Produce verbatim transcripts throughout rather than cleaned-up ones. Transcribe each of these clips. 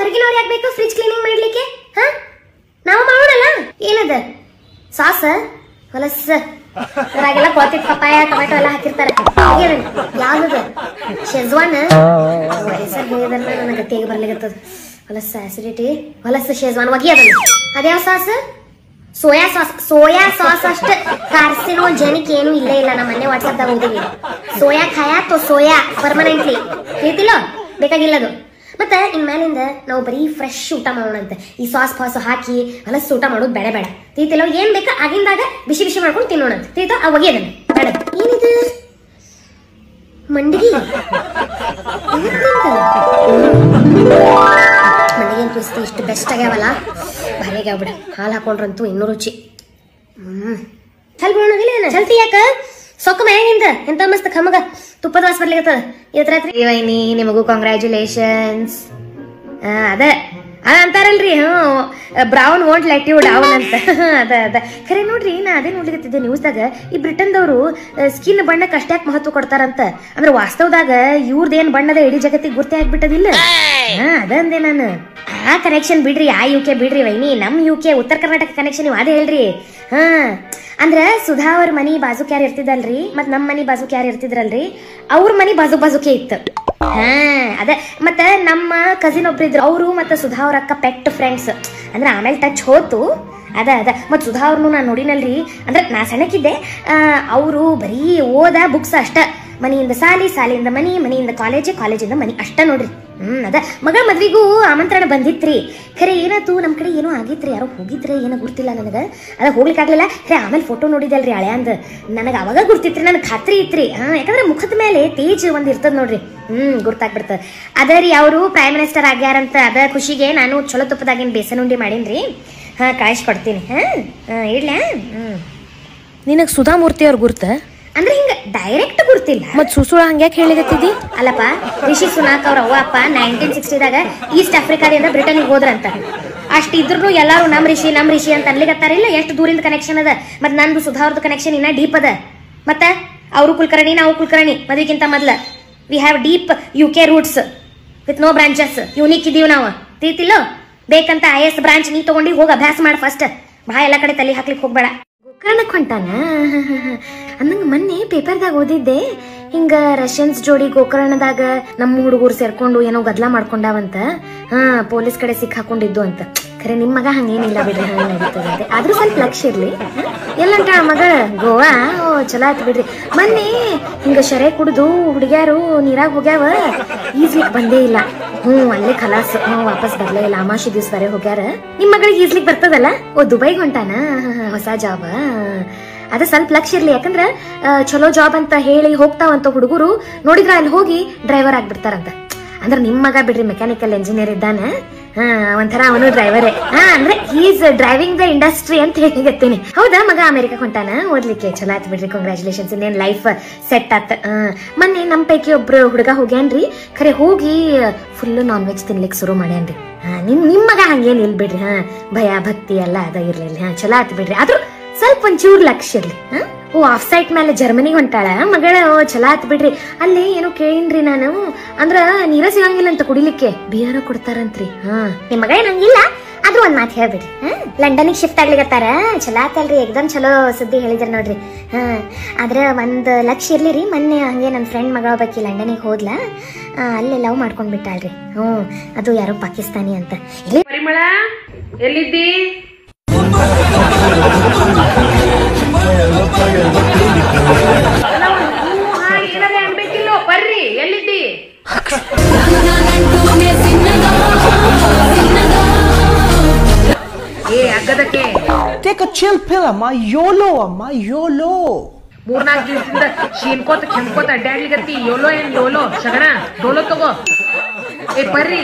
ಹೊರಗಿನವ್ರು ಯಾಕೆ ಬೇಕು fridge cleaning ಮಾಡ್ಲಿಕ್ಕೆ? ಹಾ ನಾವು ಮಾಡೋಣಲ್ಲ. ಏನದ ಸಾಸ್ ಹೊಲಸ್ ಅದ್ರಾಗೆಲ್ಲ ಕೊತ್ತಿದ ಪಪ್ಪಾಯ ಟೊಮೆಟೊ ಎಲ್ಲ ಹಾಕಿರ್ತಾರೆ. ಯಾವ್ದದ ಶೆಜ್ವಾನ್ ಹೆಸರು ಹೇಳಿದ್ರೆ ನನಗೆ ತೇಗ ಬರ್ಲಿಕ್ಕತ್ತದ. ಹೊಲಸ್ ಆಸಿಡಿಟಿ ಹೊಲಸ್ ಶೆಜ್ವಾನ್ ಒಗಿ ಅದನ್ನ. ಅದ್ಯಾವ sauce? Soya sauce. Soya sauce ಅಷ್ಟ ಕಾರ್ಸಿನೋಜೆನಿಕ್ ಏನು ಇಲ್ಲೇ ಇಲ್ಲ. ನಮ್ಮ ಮನೆ ವಾಟ್ಸಪ್ದಾಗ ಓದಿವಿ. ಸೋಯಾ ಖಾಯಾ ತೋ ಸೋಯಾ ಪರ್ಮನೆಂಟ್ಲಿ ಹೇಳ್ತಿಲ್ಲ, ಬೇಕಾಗಿಲ್ಲದು. ಮತ್ತೆ ಇನ್ಮೇಲಿಂದ ನಾವು ಬರೀ ಫ್ರೆಶ್ ಊಟ ಮಾಡೋಣಂತೆ. ಈ ಸಾಸ್ ಪಾಸ್ ಹಾಕಿ ಹೊಲಸ್ ಊಟ ಮಾಡೋದು ಬೇಡ ಬೇಡ ತಿಳಿತಿಲ್ಲ. ಏನ್ ಬೇಕಾ ಆಗಿಂದಾಗ ಬಿಸಿ ಬಿಸಿ ಮಾಡ್ಕೊಂಡು ತಿನ್ನೋಣಂತ ತಿಳಿತ. ಆ ಒಗಿ ಅದನ್ನ ಬೇಡ. ಏನಿದು ಮಂಡಿಗೆ ಮಂಡಿಗೆ ತುಸ್ತಿ ಇಷ್ಟು ಬೆಸ್ಟ್ ಆಗ್ಯಾವಲ್ಲ, ಭಾರಿ ಆಗ್ಯಾವ. ಹಾಲು ಹಾಕೊಂಡ್ರಂತೂ ಇನ್ನೂ ರುಚಿ. ಹ್ಮ್ ಚಲ್ ಬಿಡೋಣ. ಚಲ್ತಿ ಯಾಕ ಸೊಕ್ಕ ಮ್ಯಾಗಿಂದ ಎಂತ ಮಸ್ತ್ ಖಮಗ ತುಪ್ಪದ ವಾಸ ಬರ್ಲಿಕತ್ತದ. ಇವತ್ತು ರಾತ್ರಿ ವೈನಿ ನಿಮಗೂ ಕಾಂಗ್ರ್ಯಾಚುಲೇಷನ್ಸ್. ಅದ ಅದ ಅಂತಾರಲ್ರಿ, ಹ್ಮ್ ಬ್ರೌನ್ ವಾಂಟ್ ಲ್ಯಾಟಿಟ್ಯೂಡ್ ಅವನ್ ಅಂತ. ಅದ ಅದ ಖರೆ ನೋಡ್ರಿ, ನಾ ಅದೇ ನೋಡ್ಲಿಕತ್ತಿದ್ದೆ ನ್ಯೂಸ್ದಾಗ. ಈ ಬ್ರಿಟನ್ದವ್ರು ಸ್ಕಿನ್ ಬಣ್ಣಕ್ಕೆ ಅಷ್ಟ್ಯಾಕ್ ಮಹತ್ವ ಕೊಡ್ತಾರಂತ. ಅಂದ್ರೆ ವಾಸ್ತವದಾಗ ಇವ್ರದೇನ್ ಬಣ್ಣದ ಇಡೀ ಜಗತ್ತಿಗೆ ಗುರ್ತಿ ಆಗ್ಬಿಟ್ಟದಿಲ್ಲ. ಹಾ ಅದಂದೆ ನಾನು. ಆ ಕನೆಕ್ಷನ್ ಬಿಡ್ರಿ, ಆ ಯು ಕೆ ಬಿಡ್ರಿ ವೈನಿ. ನಮ್ ಯು ಕೆ ಉತ್ತರ ಕರ್ನಾಟಕ ಕನೆಕ್ಷನ್ ನೀವು ಅದೇ ಹೇಳ್ರಿ. ಹಾ ಅಂದ್ರ ಸುಧಾ ಅವ್ರ ಮನಿ ಬಾಜುಕ್ ಯಾರು ಇರ್ತಿದಲ್ರಿ, ಮತ್ ನಮ್ ಮನಿ ಬಾಜುಕ್ ಯಾರು ಇರ್ತಿದ್ರಲ್ರಿ, ಅವ್ರ ಮನಿ ಬಾಜು ಬಾಜುಕೆ ಇತ್ತು. ಹಾ ಅದ ಮತ್ತ ನಮ್ಮ ಕಸಿನ್ ಒಬ್ರಿದ್ರು, ಅವರು ಮತ್ತ ಸುಧಾ ಅವ್ರ ಅಕ್ಕ ಪೆಟ್ ಫ್ರೆಂಡ್ಸ್. ಅಂದ್ರೆ ಆಮೇಲೆ ಟಚ್ ಹೋತು. ಅದ ಅದ ಮತ್ ಸುಧಾ ಅವ್ರನ್ನು ನಾನ್ ನೋಡಿನಲ್ರಿ. ಅಂದ್ರೆ ನಾ ಸಣ್ಣಕ್ಕಿದ್ದೆ. ಅವರು ಬರೀ ಓದ ಬುಕ್ಸ್ ಅಷ್ಟ. ಮನಿಯಿಂದ ಸಾಲಿ, ಸಾಲಿಯಿಂದ ಮನಿ, ಮನಿಯಿಂದ ಕಾಲೇಜ್, ಕಾಲೇಜಿಂದ ಮನಿ ಅಷ್ಟ ನೋಡ್ರಿ. ಹ್ಮ್ ಅದ ಮಗಳ ಮದ್ವಿಗೂ ಆಮಂತ್ರಣ ಬಂದಿತ್ರಿ. ಖರೆ ಏನಾಯ್ತು ನಮ್ ಕಡೆ ಏನೋ ಆಗಿತ್ರಿ. ಯಾರೋ ಹೋಗಿದ್ರೆ ಏನೋ ಗುರ್ತಿಲ್ಲ ನನಗ. ಅದ ಹೋಗ್ಲಿಕ್ಕೆ ಆಗ್ಲಿಲ್ಲ. ಖರೆ ಆಮೇಲೆ ಫೋಟೋ ನೋಡಿದಲ್ರಿ ಹಳೆ ಅಂದ್, ನನಗ ಅವಾಗ ಗುರ್ತಿತ್ರಿ. ನನಗ್ ಖಾತ್ರಿ ಇತ್ರಿ. ಹಾ ಯಾಕಂದ್ರೆ ಮುಖದ ಮೇಲೆ ತೇಜ್ ಒಂದ್ ಇರ್ತದ ನೋಡ್ರಿ. ಹ್ಮ್ ಗುರ್ತಾಗ್ಬಿಡ್ತದ. ಅದ ರೀ ಅವರು ಪ್ರೈಮ್ ಮಿನಿಸ್ಟರ್ ಆಗ್ಯಾರಂತ. ಅದ ಖುಷಿಗೆ ನಾನು ಚಲೋ ತುಪ್ಪದಾಗಿನ ಬೇಸನ್ ಉಂಡಿ ಮಾಡೀನ್ರಿ. ಹಾ ಕಳಿಸಿ ಕೊಡ್ತೀನಿ. ಹಾ ಹಾ ಇಡ್ಲ. ಹ್ಮ್ ನಿನಗ್ ಸುಧಾಮೂರ್ತಿ ಅವ್ರ ಗುರ್ತ? ಅಂದ್ರೆ ಹಿಂಗ ಡೈರೆಕ್ಟ್ ಗುರ್ತಿಲ್ಲ. ಮತ್ ಸುಸುಳ ಹಂಗ್ಯಾಕ್ ಹೇಳಿಗತ್ತಿದಿ? ಅಲ್ಲಪ್ಪ, ರಿಷಿ ಸುನಾಕ್ ಅವ್ರ ಅವ್ವ ಅಪ್ಪ ನೈನ್ಟೀನ್ ಸಿಕ್ಸ್ಟಿದಾಗ ಈಸ್ಟ್ ಆಫ್ರಿಕಾದಿಂದ ಬ್ರಿಟನ್ಗೆ ಹೋದ್ರಂತ. ಅಷ್ಟ ಇದ್ರು ಎಲ್ಲಾರು ನಮ್ ರಿಷಿ ನಮ್ ರಿಷಿ ಅಂತ ಅನ್ಲಿಕತ್ತಾರಿಲ್ಲ. ಎಷ್ಟು ದೂರಿಂದ ಕನೆಕ್ಷನ್ ಅದ. ಮತ್ ನಂದು ಸುಧಾ ಅವ್ರದ್ದು ಕನೆಕ್ಷನ್ ಇನ್ನ ಡೀಪ್ ಅದ. ಮತ್ತ ಅವರು ಕುಲಕರ್ಣಿ, ನಾವು ಕುಲಕರ್ಣಿ. ಮದ್ವಿಗಿಂತ ಮೊದ್ಲ we have deep U K roots with no branches. Unique ಇದೀವಿ ನಾವು ತಿಳಿತಿಲ್ಲ. ಬೇಕಂತ ಐ ಎಸ್ ಬ್ರಾಂಚ್ ನೀ ತಗೊಂಡಿ ಹೋಗಿ ಅಭ್ಯಾಸ ಮಾಡ ಫಸ್ಟ್. ಬಾ ಎಲ್ಲಾ ಕಡೆ ತಲೆ ಹಾಕ್ಲಿಕ್ಕೆ ಹೋಗ್ಬೇಡ. ಗೋಕರ್ಣಕ್ ಹೊಂಟಾನ ಅನ್ನಂಗ ಮೊನ್ನೆ ಪೇಪರ್ದಾಗ ಓದಿದ್ದೆ. ಹಿಂಗ ರಷ್ಯನ್ಸ್ ಜೋಡಿ ಗೋಕರ್ಣದಾಗ ನಮ್ಮ ಹುಡುಗರು ಸೇರ್ಕೊಂಡು ಏನೋ ಗದ್ಲ ಮಾಡ್ಕೊಂಡಾವಂತ. ಹಾ ಪೊಲೀಸ್ ಕಡೆ ಸಿಕ್ ಹಾಕೊಂಡಿದ್ದು ಅಂತ. ಖರೆ ನಿಮ್ ಮಗ ಹಂಗೇನಿಲ್ಲ ಬಿಡ್ರಿ, ಹಂಗ ನಡೀತದಂತೆ. ಆದ್ರೂ ಸ್ವಲ್ಪ ಲಕ್ಷ ಇರ್ಲಿ. ಎಲ್ಲಂಟ ಮಗ ಗೋವಾ? ಓ ಚಲೋ ಆಯ್ತು ಬಿಡ್ರಿ. ಮೊನ್ನೆ ಹಿಂಗ ಶರೆ ಕುಡ್ದು ಹುಡುಗ್ಯಾರು ನೀರಾಗ ಹೋಗ್ಯಾವ, ಈಜ್ಲಿಕ್ ಬಂದೇ ಇಲ್ಲ. ಹ್ಮ್ ಅಲ್ಲೇ ಖಲಾಸ್. ಹ್ಮ್ ವಾಪಸ್ ಬರ್ಲೇ ಇಲ್ಲ. ಅಮಾಶಿ ದಿವ್ಸ ಬರೇ ಹೋಗ್ಯಾರ. ನಿಮ್ ಮಗಳಿಗೆ ಈಜ್ಲಿಕ್ ಬರ್ತದಲ್ಲ? ಓ ದುಬೈಗ್ ಹೊಂಟಾನ, ಹೊಸ ಜಾಬ್. ಅದ ಸ್ವಲ್ಪ ಲಕ್ಷ ಇರ್ಲಿ. ಯಾಕಂದ್ರ ಚಲೋ ಜಾಬ್ ಅಂತ ಹೇಳಿ ಹೋಗ್ತಾವಂತ ಹುಡುಗರು ನೋಡಿದ್ರ ಅಲ್ಲಿ ಹೋಗಿ ಡ್ರೈವರ್ ಆಗ್ಬಿಡ್ತಾರಂತ. ಅಂದ್ರೆ ನಿಮ್ ಮಗ ಬಿಡ್ರಿ ಮೆಕ್ಯಾನಿಕಲ್ ಇಂಜಿನಿಯರ್ ಇದ್ದಾನ. ಹಾ ಒಂಥರ ಅವನು ಡ್ರೈವರೇ. ಹಾ ಅಂದ್ರೆ ಈಸ್ ಡ್ರೈವಿಂಗ್ ದ ಇಂಡಸ್ಟ್ರಿ ಅಂತ ಹೇಳಿಗತ್ತೀನಿ. ಹೌದಾ ಮಗ ಅಮೆರಿಕಾ ಹೊಂಟಾನ ಓದ್ಲಿಕ್ಕೆ? ಚಲೋ ಆಯ್ತು ಬಿಡ್ರಿ, ಕಂಗ್ರಾಚುಲೇಷನ್ಸ್. ಇನ್ನೇನ್ ಲೈಫ್ ಸೆಟ್ ಆತ. ಮೊನ್ನೆ ನಮ್ ಪೈಕಿ ಒಬ್ರು ಹುಡುಗ ಹೋಗ್ಯಾನ್ರಿ. ಖರೆ ಹೋಗಿ ಫುಲ್ ನಾನ್ ವೆಜ್ ತಿನ್ಲಿಕ್ಕೆ ಶುರು ಮಾಡ್ಯಾನ್ರಿ. ಹಾ ನಿಮ್ ನಿಮ್ ಮಗ ಹಂಗೇನ್ ಇಲ್ ಬಿಡ್ರಿ. ಹಾ ಭಯ ಭಕ್ತಿ ಎಲ್ಲ ಅದ ಇರ್ಲಿಲ್ಲ. ಹಾ ಚಲೋ ಆಯ್ತು ಬಿಡ್ರಿ. ಆದ್ರೂ ಸ್ವಲ್ಪ ಒಂಚೂರ್ ಲಕ್ಷ ಇರ್ಲಿ. ಹಾ ಓ ಆಫ್ ಸೈಟ್ ಮೇಲೆ ಜರ್ಮನಿಗೆ ಹೊಂಟಾಳ ಮಗಳ. ಓ ಚಲೋ ಆತ್ ಬಿಡ್ರಿ. ಅಲ್ಲಿ ಏನೋ ಕೇಳಿನ್ರಿ ನಾನು. ಅಂದ್ರ ನೀರ ಸಿಗಂಗಿಲ್ಲ ಅಂತ ಕುಡಿಲಿಕ್ಕೆ, ಬಿಯರ ಕೊಡ್ತಾರಂತ್ರಿ. ಹಾ ನಿಮ್ ಮಗ ಏನಂಗಿಲ್ಲ. ಆದ್ರೂ ಒಂದ್ ಮಾತು ಹೇಳ್ಬಿಡ್ರಿ. ಹಾ ಲಂಡನ್ಗೆ ಶಿಫ್ಟ್ ಆಗ್ಲಿಕತ್ತಾರ. ಚಲೋ ಆತಲ್ರಿ, ಎಕ್ದಮ್ ಚಲೋ ಸುದ್ದಿ ಹೇಳಿದ್ರ ನೋಡ್ರಿ. ಹಾ ಆದ್ರ ಒಂದ್ ಲಕ್ಷ ಇರ್ಲಿರಿ. ಮೊನ್ನೆ ಹಂಗೆ ನನ್ ಫ್ರೆಂಡ್ ಮಗ ಒಬ್ಬಾಕಿ ಲಂಡನಿಗೆ ಹೋದ್ಲ. ಅಲ್ಲೇ ಲವ್ ಮಾಡ್ಕೊಂಡ್ ಬಿಟ್ಟಾಳ್ರಿ. ಹ್ಮ್ ಅದು ಯಾರೋ ಪಾಕಿಸ್ತಾನಿ ಅಂತ. ಪರಿಮಳ ಎಲ್ಲಿದ್ದಿ? ಅನ್ಬೇಕಿಲ್ಲೋ ಬರ್ರಿ. ಎಲ್ಲಿದ್ದಿ? ಏ ಅಗ್ಗದಕ್ಕೆ Take a chill pill, amma. YOLO, amma. YOLO. ಮೂರ್ನಾಲ್ಕು ದಿವಸದಿಂದ ಶೀನ್ಕೋತ ಕೆಂಕೋತ ಅಡ್ಡಾಡ್ಲಿಗತ್ತಿ. ಯೋಲೋ ಏನ್ ಯೋಲೋ ಶಗಣ ಡೋಲೋ ತಗೋ. ಏ ಬರ್ರಿ.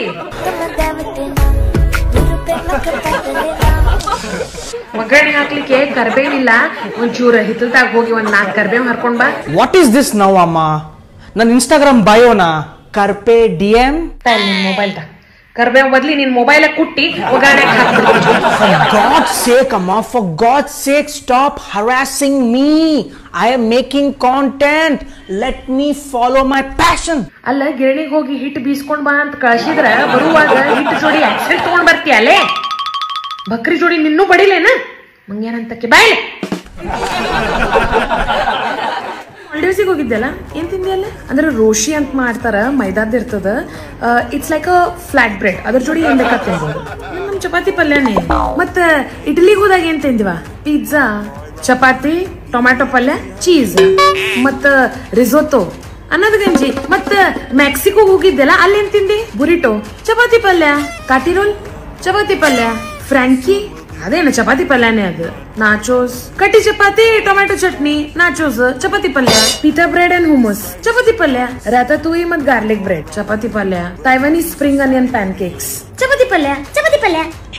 ಒಗ್ಗರಣೆ ಹಾಕ್ಲಿಕ್ಕೆ ಕರ್ಬೇವಿಲ್ಲ. ಒಂಚೂರು ಹಿತ್ತಲ್ದಾಗ ಹೋಗಿ ಒಂದ್ ನಾಲ್ಕು ಕರ್ಬೇವ್ ಹರ್ಕೊಂಡ್ ಬಾ. What is this now, amma? ನನ್ನ ಇನ್ಸ್ಟಾಗ್ರಾಮ್ ಬಯೋನಾ ಕರ್ಪೆ ಡಿಎಂ. ನಿನ್ ಮೊಬೈಲ್ ತ ಕರ್ಬೇವ್ ಬದ್ಲಿ ನಿನ್ ಮೊಬೈಲ್ ಕುಟ್ಟಿ ಒಗ್ಗರಣೆ ಹಾಕ್ಬಿಡ್ತೀನಿ. For God's sake, amma, for God's sake, stop harassing me. I am making content. Let me follow my passion. ಅಲ್ಲ ಗಿರಣಿಗೆ ಹೋಗಿ ಹಿಟ್ಟು ಬೀಸ್ಕೊಂಡ್ ಬಾ ಅಂತ ಕಳ್ಸಿದ್ರ ಬರುವಾಗ ಹಿಟ್ಟು ಜೋಡಿ ಆಕ್ಸಿಡೆಂಟ್ ತಗೊಂಡ್ ಬರ್ತೀಯ ಅಲ್ಲೇ ಬಕ್ರಿ ಜೋಡಿ ನಿನ್ನೂ ಬಡಿಲೇನ ಮಂಗ್ಯಾನಂತಕ್ಕೆ ಬಾಯ್ಲೆ ಮಾಲ್ಡೀವ್ಸಿಗೆ ಹೋಗಿದ್ದೆಲ್ಲ ಏನ್ ತಿಂದಿಯಲ್ಲ ಅಂದ್ರೆ ರೋಶಿ ಅಂತ ಮಾಡ್ತಾರ ಮೈದಾದ್ ಇರ್ತದ it's like a flat bread ಅದ್ರ ಜೋಡಿ ಏನ್ ಬೇಕಾ ತಿನ್ಬೋದು ನಮ್ ಚಪಾತಿ ಪಲ್ಯನೇ ಮತ್ತ ಇಟಲಿಗೆ ಹೋದಾಗ ಏನ್ ತಿಂದಿವ ಪಿಜ್ಜಾ ಚಪಾತಿ ಟೊಮ್ಯಾಟೊ ಪಲ್ಯ ಚೀಸ್ ಮತ್ತ ರಿಸೋಟೋ ಅನ್ನದ ಗಂಜಿ ಮತ್ತ ಮೆಕ್ಸಿಕೋ ಹೋಗಿದ್ದೆಲ್ಲ ಅಲ್ಲೇನ್ ತಿಂದಿ ಬುರಿಟೋ ಚಪಾತಿ ಪಲ್ಯ ಕಾಟಿರೋಲ್ ಚಪಾತಿ ಪಲ್ಯ ಫ್ರಾಂಕಿ ಅದೇನು ಚಪಾತಿ ಪಲ್ಯನೇ ಅದು ನಾಚೋಸ್ ಕಟ್ಟಿ ಚಪಾತಿ ಟೊಮ್ಯಾಟೊ ಚಟ್ನಿ ನಾಚೋಸ್ ಚಪಾತಿ ಪಲ್ಯ ಪಿತಾ ಬ್ರೆಡ್ ಅಂಡ್ ಹುಮಸ್ ಚಪಾತಿ ಪಲ್ಯ ರಾತಾತೂಯಿ ಮತ್ ಗಾರ್ಲಿಕ್ ಬ್ರೆಡ್ ಚಪಾತಿ ಪಲ್ಯ Taiwanese spring onion pancakes chapati ಪಲ್ಯ ಚಪಾತಿ ಪಲ್ಯ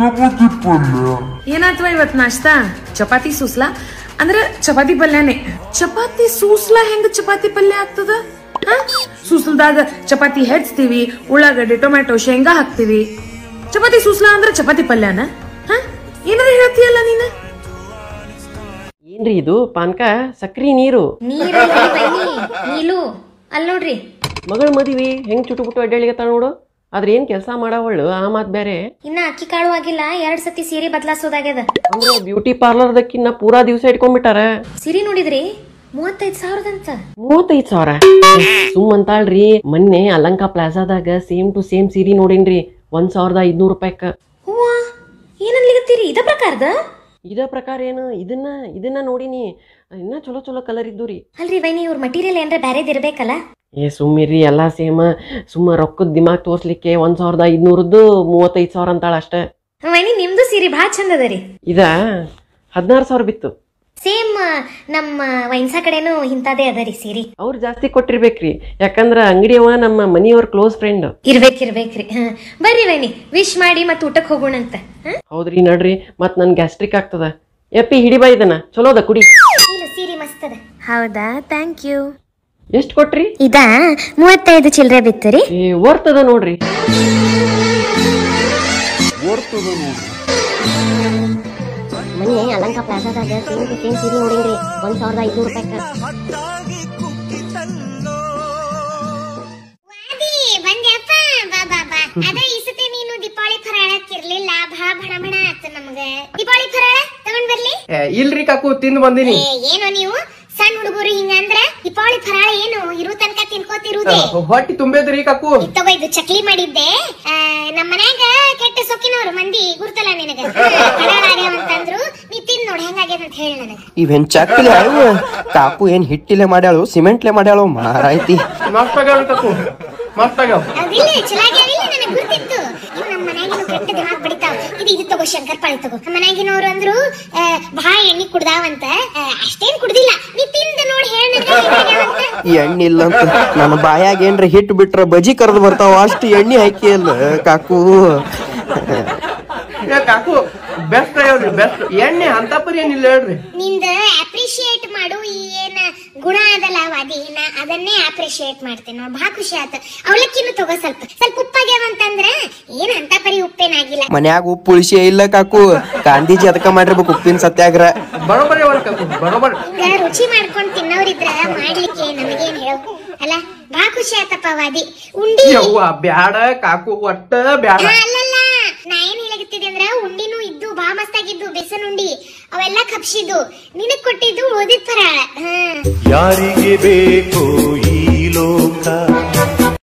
ಏನಾತ್ವ ಇವತ್ ನಾಷ್ಟಾ ಚಪಾತಿ ಸೂಸ್ಲಾ ಅಂದ್ರ ಚಪಾತಿ ಪಲ್ಯನೇ ಚಪಾತಿ ಸೂಸ್ಲಾ ಹೆಂಗ ಚಪಾತಿ ಪಲ್ಯ ಆಗ್ತದ ಸೂಸ್ಲದಾಗ ಚಪಾತಿ ಹೆಚ್ಚ್ತೀವಿ ಉಳ್ಳಾಗಡ್ಡಿ ಟೊಮ್ಯಾಟೊ ಶೇಂಗಾ ಹಾಕ್ತಿವಿ ಚಪಾತಿ ಸೂಸ್ಲಾ ಅಂದ್ರ ಚಪಾತಿ ಪಲ್ಯನ ಏನಾರ ಹೇಳ್ತೀಯಲ್ಲ ನೀನ ಏನ್ರಿ ಇದು ಪಾನ್ಕ ಸಕ್ರಿ ನೀರು ನೀಲು ಅಲ್ ನೋಡ್ರಿ ಮಗಳ ಮದಿವಿ ಹೆಂಗ್ ಚುಟು ಪುಟ್ಟು ಅಡ್ಡಾಳಿಗತ್ತ ನೋಡು ಆದ್ರೆ ಏನ್ ಕೆಲಸ ಮಾಡವಳು ಆ ಮಾತ್ ಬೇರೆ ಇನ್ನ ಅಕ್ಕಿ ಕಾಳು ಆಗಿಲ್ಲ ಎರಡ್ ಸತಿ ಸೀರೆ ಬದಲಾಸೋದಾಗ್ಯದ ಅಂದ್ರೆ ಬ್ಯೂಟಿ ಪಾರ್ಲರ್ದಕ್ಕಿನ್ನ ಪೂರಾ ದಿವ್ಸ ಇಟ್ಕೊಂಡ್ಬಿಟ್ಟಾರ ಸೀರೆ ನೋಡಿದ್ರಿ ಮೂವತ್ತೈದ್ ಸಾವಿರದಂತ ಮೂವತ್ತೈದ್ ಸಾವಿರ ಸುಮ್ ಅಂತಾಳ್ರಿ ಮೊನ್ನೆ ಅಲಂಕಾ ಪ್ಲಾಜಾದಾಗ ಸೇಮ್ ಟು ಸೇಮ್ ಸೀರೆ ನೋಡೇನ್ರಿ ಒಂದ್ ಸಾವಿರದ ಐದ್ನೂರ್ ರೂಪಾಯಿಕ ಹೂವಾ ಏನನ್ಲಿಗತ್ತೀರಿ ಇದ ಪ್ರಕಾರದ ಇದ ಪ್ರಕಾರ ಏನು ಇದನ್ನ ಇದನ್ನ ನೋಡಿನಿ ಇನ್ನ ಚಲೋ ಚಲೋ ಕಲರ್ ಇದ್ದು ರೀ ಅಲ್ರಿ ವೈನಿ ಇವ್ರ ಮಟೀರಿಯಲ್ ಏನ್ರ ಬ್ಯಾರೇದ್ ಇರ್ಬೇಕಲ್ಲ ಏ ಸುಮ್ಮಿರಿ ಎಲ್ಲಾ ಸೇಮ್ ಸುಮ್ಮ ರೊಕ್ಕದ ದಿಮಾಗ್ ತೋರ್ಸ್ಲಿಕ್ಕೆ ಒಂದ್ ಸಾವಿರದ ಐದ್ನೂರದ್ದು ಮೂವತ್ತೈದ್ ಸಾವಿರ ಅಂತಾಳ ಅಷ್ಟೇ ವೈನಿ ನಿಮ್ದು ಸೀರೆ ಭಾಳ ಚಂದ ಅದರಿ ಇದ ಹದಿನಾರು ಸಾವಿರ ಬಿತ್ತು ಸೇಮ್ ನಮ್ಮ ವೈನ್ಸಾ ಕಡೆನೂ ಇಂತಾದೇ ಅದರಿ ಸೀರೆ ಅವ್ರು ಜಾಸ್ತಿ ಕೊಟ್ಟಿರ್ಬೇಕ್ರಿ ಯಾಕಂದ್ರ ಅಂಗಡಿಯವ ನಮ್ಮ ಮನಿಯವ್ರ ಕ್ಲೋಸ್ ಫ್ರೆಂಡ್ ಇರ್ಬೇಕ್ ಇರ್ಬೇಕ್ರಿ ಬರ್ರಿ ವೈನಿ ವಿಶ್ ಮಾಡಿ ಮತ್ ಊಟಕ್ ಹೋಗೋಣಂತ ಹೌದ್ರಿ ನಡ್ರಿ ಮತ್ ನನ್ ಗ್ಯಾಸ್ಟ್ರಿಕ್ ಆಗ್ತದ ಎಪ್ಪಿ ಹಿಡಿಬಾ ಇದನ್ನ ಚಲೋದ ಕುಡಿ ಸೀರೆ ಮಸ್ತ್ ಅದ ಹೌದಾ ಥ್ಯಾಂಕ್ ಯು ಎಷ್ಟ್ ಕೊಟ್ರಿ ಇದ ಮೂವತ್ತೈದು ಚಿಲ್ಲರೆ ಬಿತ್ತರಿ ಏ ವರ್ತದ ನೋಡ್ರಿ ಮೊನ್ನೆ ಅಲಂಕಾ ಪ್ಲಾಜಾದಾಗ ಸೇಮ್ ಟು ಸೇಮ್ ಸೀರೆ ನೋಡಿನ್ರಿ ಒಂದ್ ಸಾವಿರದ ಐದ್ನೂರು ರೂಪಾಯಿ ಅದ ಈ ಸತಿ ನೀನು ದೀಪಾವಳಿ ಫರಾಳಕ್ಕಿರ್ಲಿಲ್ಲ ಭಾ ಭಣ ಭಣ ಆತ ನಮಗ ದೀಪಾವಳಿ ಫರಾಳ ತಗೊಂಡ್ ಬರ್ಲಿ ಇಲ್ರಿ ಕಾಕು ತಿಂದು ಬಂದಿನಿ ಏನೋ ನೀವು ಸಣ್ಣ ಹುಡುಗರು ಹಿಂಗಂದ್ರ ದೀಪಾವಳಿ ಫರಾಳ ಏನು ಇರು ತನಕ ತಿನ್ಕೋತಿರುದೇ ಹೊಟ್ಟಿ ತುಂಬೇದ್ರಿ ಕಾಕು ತಗೋ ಇದು ಚಕ್ಲಿ ಮಾಡಿದ್ದೆ ನಮ್ಮ ಮನ್ಯಾಗ ಕೆಟ್ಟ ಸೊಕ್ಕಿನವ್ರು ಮಂದಿ ಗುರ್ತಲ್ಲ ನಿನಗ ಫರಾಳ ಆಗ್ಯಾವಂತಂದ್ರು ನೀ ತಿಂದ್ ನೋಡಿ ಹೆಂಗಾಗ್ಯದ ಅಂತ ಹೇಳಿ ನನಗ ಇವೆನ್ ಚಕ್ಲಿ ಅವು ಕಾಕು ಏನ್ ಹಿಟ್ಟಿಲೆ ಮಾಡ್ಯಾಳು ಸಿಮೆಂಟ್ಲೆ ಮಾಡ್ಯಾಳು ಮಾರಾಯ್ತಿ ಮಸ್ತ್ ಆಗ್ಯಾವ ಕಾಕು ಮಸ್ತ್ ಆಗ್ಯಾವ ಅದಿಲ್ಲ ಚಲಾಗ್ಯಾವಿಲ್ಲ ನನಗೆ ಗುರ್ತಿತ್ತು ಇವ್ ನಮ್ಮ ಮನ್ಯಾಗಿನ ಕೆಟ್ಟ ದಿಮಾಗ್ ಬಡಿತಾವ ಇದು ಇದು ತಗೋ ಶಂಕರ್ ಪಾಳಿ ತಗೋ ನಮ್ಮ ಮನ್ಯಾಗಿನವ್ರು ಅಂದ್ರು ಭಾಳ ಎಣ್ಣೆ ಕುಡ್ದಾವಂತ ಅಷ್ಟೇನ್ ಕುಡ್ದಿಲ್ಲ ನೀ ತಿಂದ ನೋಡಿ ಹೇಳ ಎಣ್ಣೆ ಇಲ್ಲ ಅಂತ ನನ್ನ ಬಾಯಾಗ ಏನ್ರ ಹಿಟ್ಟು ಬಿಟ್ರ ಬಜಿ ಕರೆದು ಬರ್ತಾವ ಅಷ್ಟು ಎಣ್ಣೆ ಹಾಕಿ ಅಲ್ಲ ಕಾಕು ಕಾಕು ಬೆಸ್ಟ್ ಆಗ್ಯಾವ್ರಿ ಬೆಸ್ಟ್ ಎಣ್ಣೆ ಅಂತ ಪರಿ ಏನಿಲ್ಲ ಹೇಳ್ರಿ ನಿಂದ ಅಪ್ರಿಶಿಯೇಟ್ ಮಾಡು ಏನ ಗುಣ ಅದಲ್ಲ ವಾದಿ ನಾ ಅದನ್ನೇ ಅಪ್ರಿಶಿಯೇಟ್ ಮಾಡ್ತೇನೆ ನೋಡ್ ಬಹಳ ಖುಷಿ ಆತ ಅವಲಕ್ಕಿನೂ ತಗೋ ಸ್ವಲ್ಪ ಸ್ವಲ್ಪ ಉಪ್ಪಾಗ್ಯಾವ ಅಂತಂದ್ರ ಏನ್ ಅಂತ ಪರಿ ಉಪ್ಪೇನಾಗಿಲ್ಲ ಮನ್ಯಾಗ ಉಪ್ಪು ಉಳಿಸಿ ಇಲ್ಲ ಕಾಕು ಗಾಂಧೀಜಿ ಅದಕ್ಕ ಮಾಡಿರ್ಬೇಕು ಉಪ್ಪಿನ ಸತ್ಯಾಗ್ರಹ ಬರೋಬರಿ ಅವ್ರ ಕಾಕು ಬರೋಬರಿ ರುಚಿ ಮಾಡ್ಕೊಂಡ್ ತಿನ್ನೋರಿದ್ರ ಮಾಡ್ಲಿಕ್ಕೆ ನಮಗೇನ್ ಹೇಳು ಅಲ್ಲ ಬಹಳ ಖುಷಿ ಆತಪ್ಪ ವಾದಿ ಉಂಡಿ ಬ್ಯಾಡ ಕಾಕು ಒಟ್ಟ ಬ್ಯಾಡ ಅಲ್ಲಲ್ಲ ನಾ ಏನ್ ಹೇಳಕತ್ತಿದ್ದೆ ಅಂದ್ರ ಉಂಡಿನೂ ಇದ್ದು ಬಾ ಮಸ್ತ್ ಆಗಿದ್ದು ಬೇಸನ್ ಉಂಡಿ ಅವೆಲ್ಲ ಕಪ್ಸಿದ್ದು ನಿನಗ್ ಕೊಟ್ಟಿದ್ದು ಓದಿದ್ ಫರಾಳ ಯಾರಿಗೆ ಬೇಕು ಈ ಲೋಕ